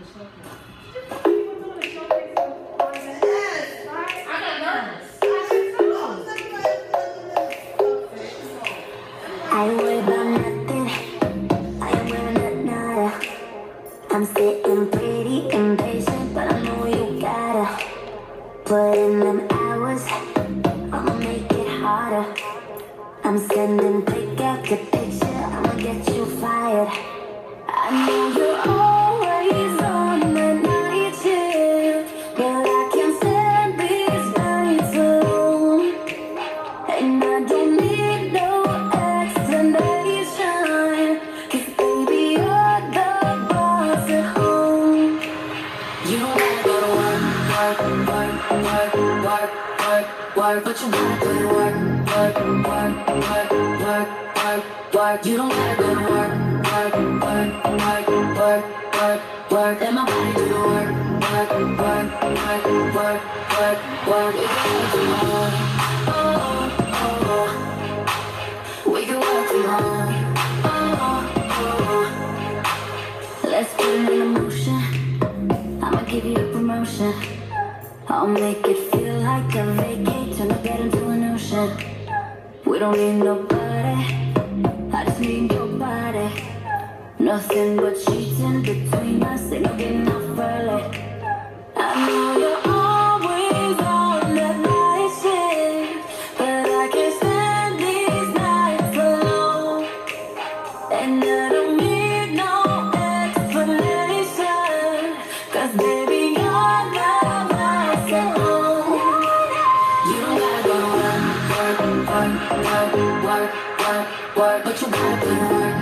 I worry about nothing, I am wearing a nada. I'm sitting pretty impatient, but I know you gotta put in them hours, I'ma make it harder. I'm sending pick after picture, I'ma get you fired. I know you're always on the night shift, but I can't stand these nights alone. And I don't need no explanation, 'cause baby you're the boss at home. You don't gotta go to work, but you gotta go to work. You don't gotta go to work, let my body do the work, we can work from home, let's put it in motion, I'ma give you a promotion, I'll make it feel like a vacate, turn the bed into an ocean. We don't need nobody, I just need your body. Nothing but sheets in between us, ain't no getting off early. I know you're always on that night shift, but I can't stand these nights alone. And I don't need no explanation, 'cause baby you're the boss at home. You don't gotta go to work, but you gotta go to work,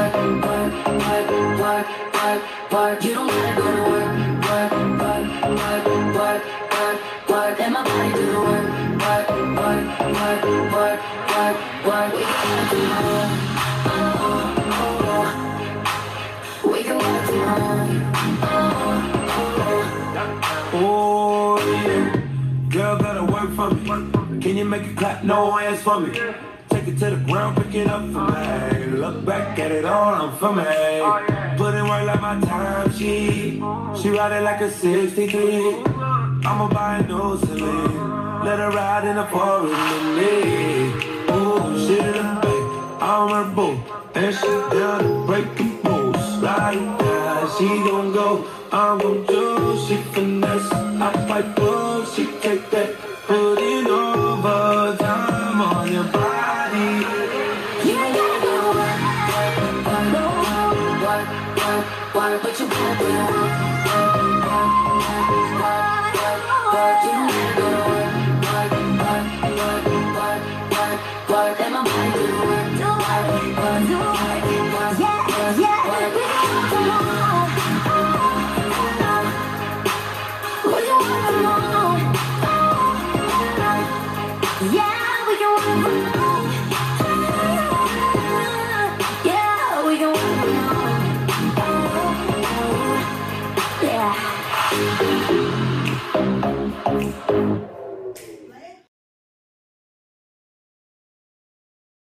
you don't gotta go to work, let my body do the work, we can work from home, oh yeah, girl gotta work for me, can you make it clap, no hands for me? Take it to the ground, pick it up for me. Look back at it all, I'm for me. Put in work like my time, she ride it like a 63. I'ma buy a new Celine, let her ride in the forest with me. Ooh, shit in the back, I'm her boo, and she down to break the rules. Right now, she gon' go, I'm gon' do. She finesse, I fight bull, she take that, put it over time on your body. But you gotta go to work, you don't gotta go to work, let my body do the work, yeah.